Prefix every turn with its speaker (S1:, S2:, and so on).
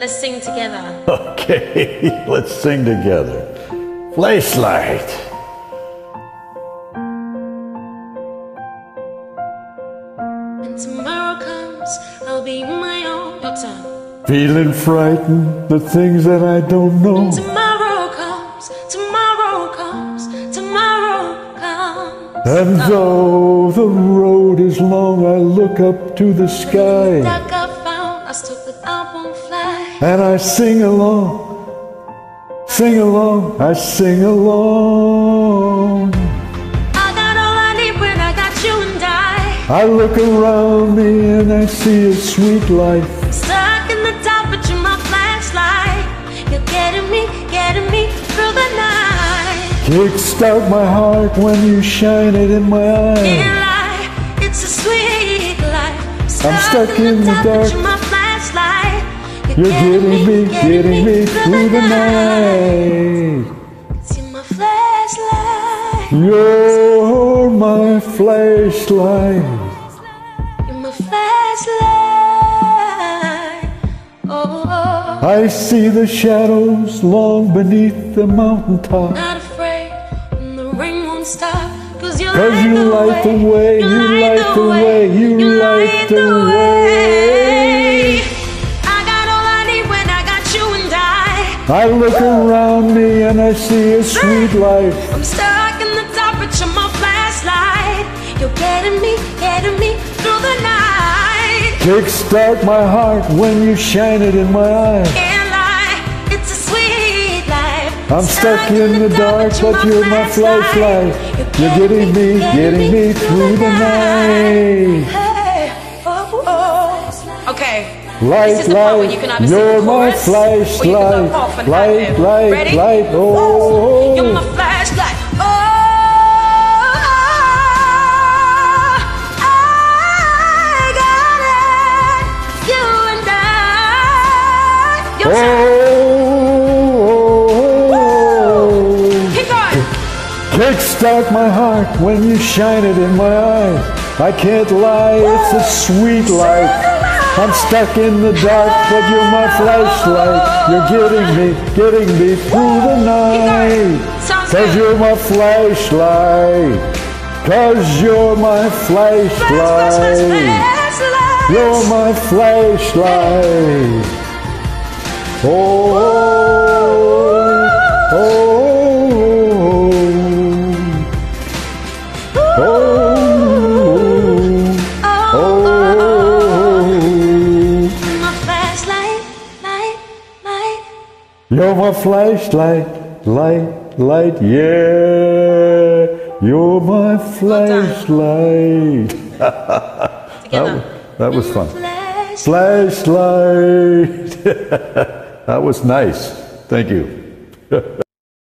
S1: Let's sing together.
S2: Okay, let's sing together. Flashlight.
S1: When tomorrow comes, I'll be my own. Your turn.
S2: Feeling frightened, the things that I don't know.
S1: When tomorrow comes, tomorrow comes, tomorrow comes.
S2: And though the road is long, I look up to the sky.
S1: Dark I found, I stood but I won't fly.
S2: And I sing along, sing along, I sing along.
S1: I got all I need when I got you and
S2: I look around me and I see a sweet life.
S1: I'm stuck in the dark, but you're my flashlight. You're getting me through the night.
S2: Kickstart my heart when you shine it in my eyes.
S1: It's a sweet life.
S2: I'm stuck in the dark,
S1: but you're my flashlight.
S2: You're getting me through the night.
S1: You're my flashlight.
S2: You're my flashlight.
S1: You're my flashlight. Oh,
S2: I see the shadows long beneath the mountaintop.
S1: not afraid when the rain won't stop. 'Cause you
S2: light the way, you light the way, you light the way.
S1: I got all I need when I got you and
S2: I look around me and I see a sweet life.
S1: I'm stuck in the dark, but you're my flashlight. You're getting me through the night.
S2: Kickstart my heart when you shine it in my eyes.
S1: Can't lie, it's a sweet life.
S2: I'm stuck in the dark, but you're my flashlight. You're getting me through the night.
S1: Hey, oh, oh. Okay.
S2: Light,
S1: This is the part where you can either sing
S2: you're
S1: the
S2: my
S1: chorus, or you can go
S2: flashlight.
S1: off and
S2: Light,
S1: have it.
S2: light,
S1: Ready?
S2: light, oh.
S1: You're my flashlight. Oh, I got it. You and I. Your turn. Keep going.
S2: Kickstart my heart when you shine it in my eyes. I can't lie, it's a sweet life. I'm stuck in the dark, but you're my flashlight. You're getting me through the night. 'Cause you're my flashlight. 'Cause you're my flashlight. You're my flashlight. Oh, oh, oh, oh, oh. You're my flashlight, light, yeah. You're my flashlight.
S1: Together.
S2: That was fun. Flashlight. That was nice. Thank you.